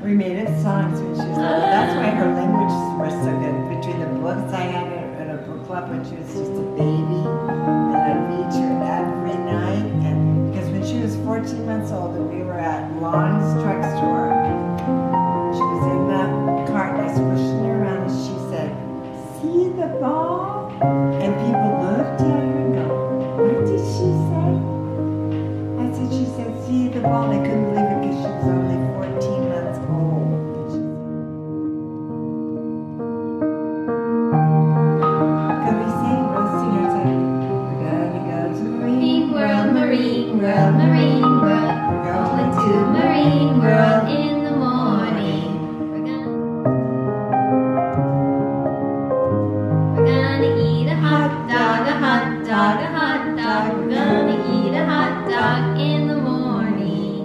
We made up songs when she was little. That's why her language was so good. Between the books, I had her in a book club when she was just a baby, and I'd read to her every night. And because when she was 14 months old, and we were at Long's drugstore, she was in the cart, and I was pushing her around, and she said, "See the ball?" And people looked at her and go, "What did she say?" I said, "She said, see the ball." They couldn't believe it because she was only 14 months old. Could we sing? We'll sing our song. We're gonna go to Marine World, Marine World, Marine World. We're going to Marine World in the morning. We're gonna eat a hot dog, a hot dog, a hot dog. We're gonna eat a hot dog in the morning.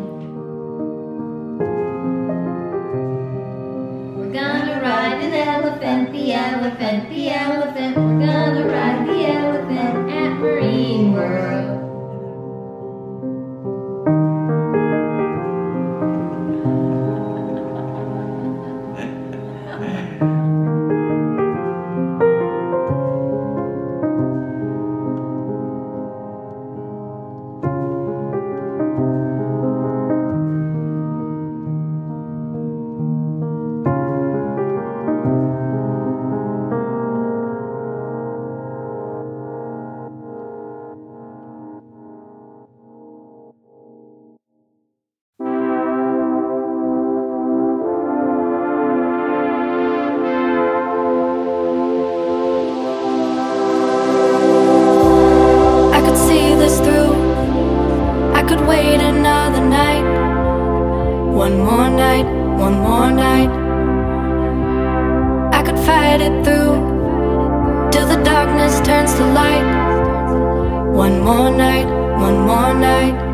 We're gonna ride an elephant, the elephant, the elephant. We're gonna ride the elephant at Marine World. Wait another night, one more night, one more night. I could fight it through till the darkness turns to light. One more night, one more night.